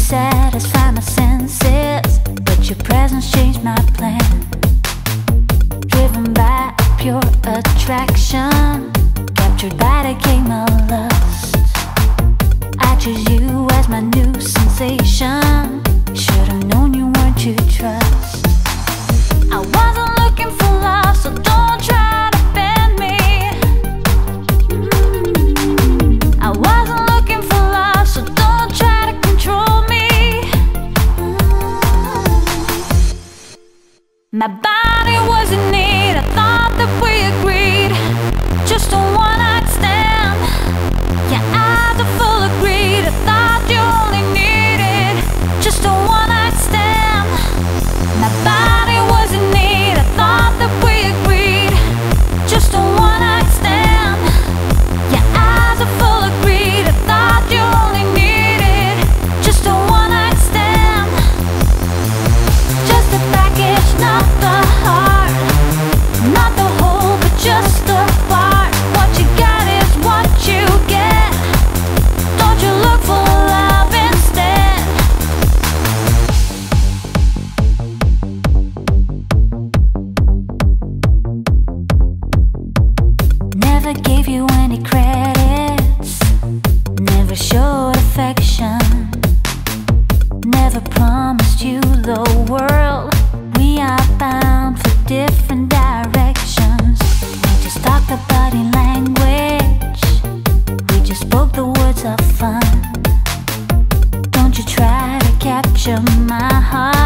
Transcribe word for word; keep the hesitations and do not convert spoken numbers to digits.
satisfy my senses, but your presence changed my plan. Driven by a pure attraction, captured by the game of lust. I choose you as my new sensation. Should've known you weren't to trust. I wasn't looking for love, so don't try to bend me. mm. I wasn't looking for love, so don't try to control me. mm. My body was in need, I thought that we agreed. Just a one-night stand. Your eyes are full of greed, I thought you only needed just a one-night stand. My body was in need, I thought that we agreed. Just a one-night stand. Your eyes are full of greed, I thought you only needed just a one-night stand. Just a package, not the heart, not the whole, but just the part. What you got is what you get. Don't you look for love instead. Never gave you any credits, never showed affection, never promised you the world. We are bound for different directions. We just talked a body language, we just spoke the words of fun. Don't you try to capture my heart.